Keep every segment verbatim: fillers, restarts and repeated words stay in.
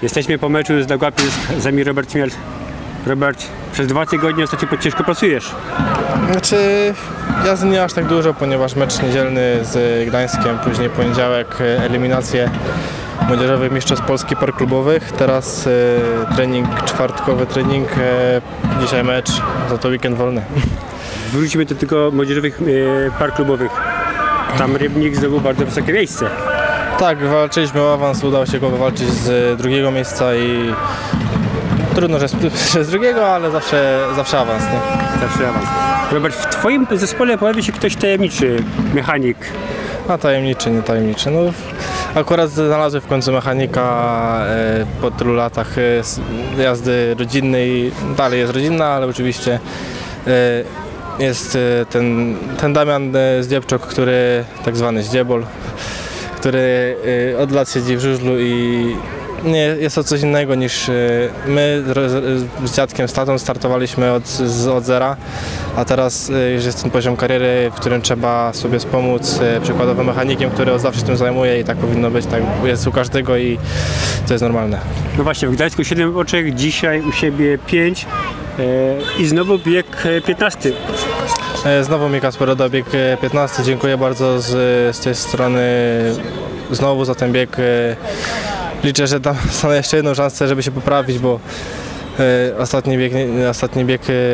Jesteśmy po meczu z Daugavpils, z nami Robert Chmiel. Robert, przez dwa tygodnie ostatnio ciężko pracujesz. Znaczy, ja z nie aż tak dużo, ponieważ mecz niedzielny z Gdańskiem, później poniedziałek eliminacje młodzieżowych mistrzostw Polski par klubowych, teraz e, trening, czwartkowy trening, e, dzisiaj mecz, za to weekend wolny. Wrócimy do tylko młodzieżowych e, par klubowych. Tam Rybnik zdobył bardzo wysokie miejsce. Tak, walczyliśmy o awans, udało się go wywalczyć z drugiego miejsca i trudno, że z, że z drugiego, ale zawsze, zawsze awans. Nie? Zawsze awans. Robert, w twoim zespole pojawi się ktoś tajemniczy, mechanik. A tajemniczy, nie tajemniczy. No, akurat znalazłem w końcu mechanika e, po tylu latach e, jazdy rodzinnej. Dalej jest rodzinna, ale oczywiście e, jest e, ten, ten Damian e, Zdziebczok, który tak zwany Zdziebol, który e, od lat siedzi w żużlu i nie, jest to coś innego niż my z dziadkiem, z tatą startowaliśmy od, z, od zera, a teraz już jest ten poziom kariery, w którym trzeba sobie wspomóc przykładowo mechanikiem, który od zawsze się tym zajmuje i tak powinno być, tak jest u każdego i to jest normalne. No właśnie, w Gdańsku siedem oczek, dzisiaj u siebie pięć e, i znowu bieg piętnasty. Znowu mi Kacper oddał bieg piętnasty, dziękuję bardzo z, z tej strony znowu za ten bieg. Liczę, że tam stanę jeszcze jedną szansę, żeby się poprawić, bo e, ostatni bieg, nie, ostatni bieg e,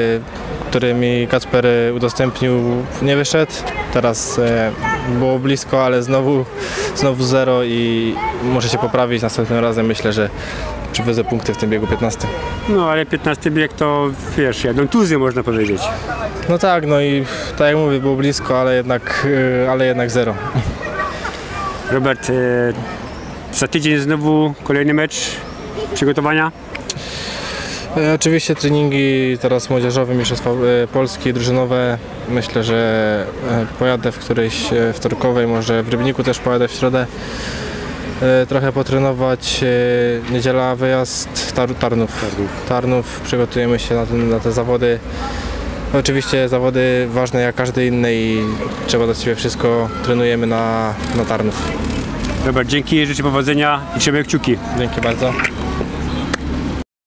który mi Kacper udostępnił, nie wyszedł. Teraz e, było blisko, ale znowu, znowu zero i muszę się poprawić. Następnym razem myślę, że przywezę punkty w tym biegu piętnastym. No ale piętnasty bieg to, wiesz, jedną tuzję można powiedzieć. No tak, no i tak jak mówię, było blisko, ale jednak, e, ale jednak zero. Robert, e, za tydzień znowu kolejny mecz, przygotowania? E, oczywiście treningi teraz młodzieżowe, mistrzostwa e, Polski, drużynowe. Myślę, że e, pojadę w którejś e, wtorkowej, może w Rybniku też pojadę w środę. E, trochę potrenować, e, niedziela wyjazd, tar Tarnów. Tarnów. Tarnów, przygotujemy się na, ten, na te zawody. Oczywiście zawody ważne jak każde inne i trzeba dać siebie wszystko, trenujemy na, na Tarnów. Robert, dzięki, życzę powodzenia i trzymaj kciuki. Dzięki bardzo.